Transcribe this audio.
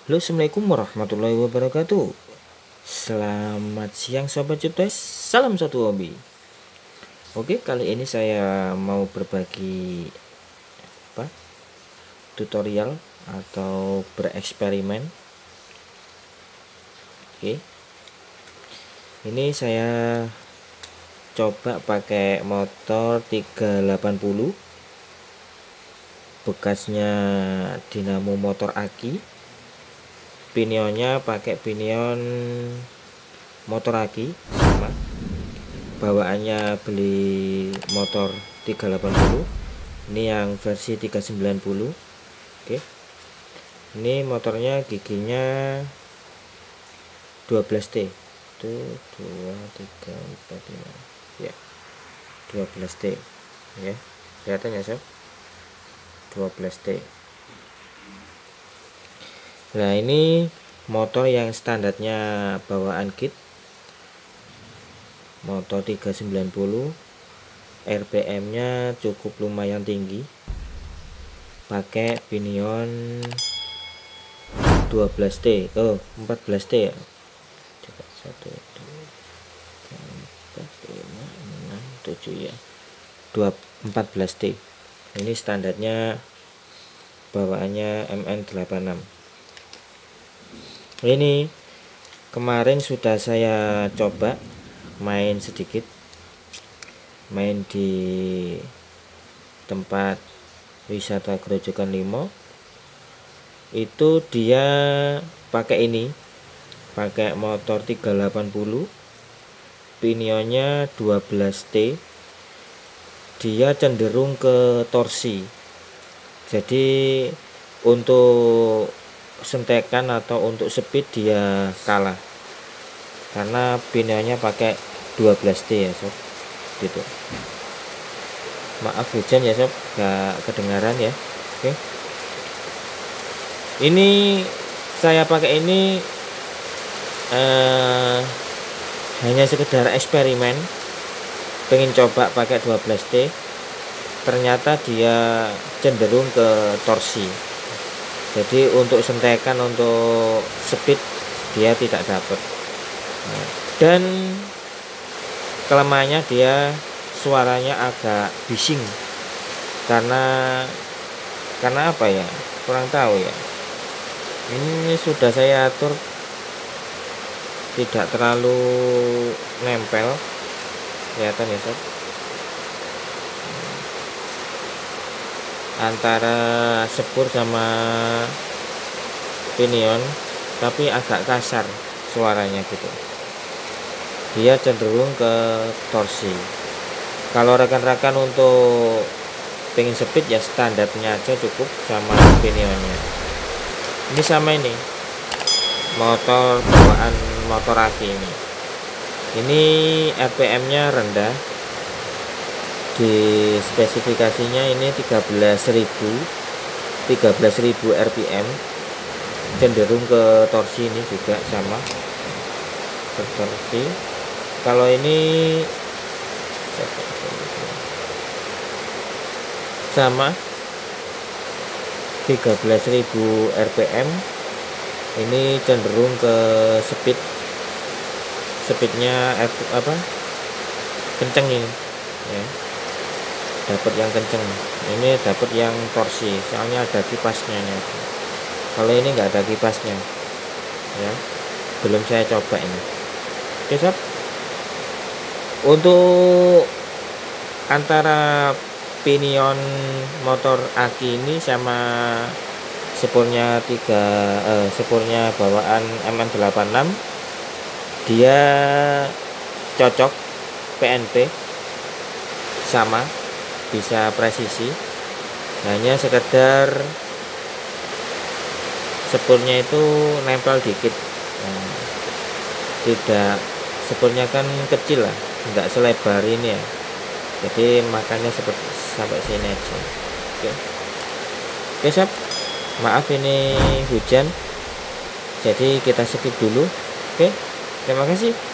Halo, assalamualaikum warahmatullahi wabarakatuh. Selamat siang sobat Cuptes, salam satu hobi. Oke, kali ini saya mau berbagi tutorial atau bereksperimen. Oke, ini saya coba pakai motor 380 bekasnya dinamo motor aki. Pinionnya pakai pinion motor aki sama. Bawaannya beli motor 380. Ini yang versi 390. Oke. Ini motornya giginya 12T. Itu 2 3 4 5. Ya. 12T. Ya. Kelihatan ya, sob? 12T. Nah, ini motor yang standarnya bawaan kit, motor 390, RPM nya cukup lumayan tinggi, pakai pinion 12T, 14T ya. Coba 1 2 3 4 5 6 7 ya, 14T. Ini standarnya bawaannya MN86. Ini kemarin sudah saya coba main sedikit, main di tempat wisata Grojogan Limo. Itu dia pakai ini, pakai motor 380, pinionnya 12T. Dia cenderung ke torsi, jadi untuk sentekan atau untuk speed dia kalah karena pinionnya pakai 12T ya, sob. Gitu. Maaf hujan ya, sob, gak kedengaran ya. Oke. Ini saya pakai ini hanya sekedar eksperimen, pengen coba pakai 12T. Ternyata dia cenderung ke torsi. Jadi untuk sentekan, untuk speed dia tidak dapat. Dan kelemahannya dia suaranya agak bising. Karena apa ya? Kurang tahu ya. Ini sudah saya atur tidak terlalu nempel. Kelihatan ya, sob? Antara sepur sama pinion, tapi agak kasar suaranya gitu. Dia cenderung ke torsi. Kalau rekan-rekan untuk pengen speed ya standarnya aja cukup sama pinionnya. Ini sama ini motor bawaan motor aki ini. Ini RPM nya rendah. Di spesifikasinya ini 13.000 RPM, cenderung ke torsi. Ini juga sama ke torsi. Kalau ini sama 13.000 RPM, ini cenderung ke speednya kenceng ini ya, dapat yang kenceng. Ini dapat yang torsi, soalnya ada kipasnya nih. Kalau ini nggak ada kipasnya ya, belum saya coba ini. Oke, sob. Untuk antara pinion motor aki ini sama sepurnya sepurnya bawaan MN86, dia cocok PNP, sama, bisa presisi. Hanya sekedar sepurnya itu nempel dikit. Tidak, sepurnya kan kecil lah, enggak selebar ini ya, jadi makanya seperti sampai sini aja. Oke, sob, maaf ini hujan, jadi kita skip dulu. Oke, terima kasih.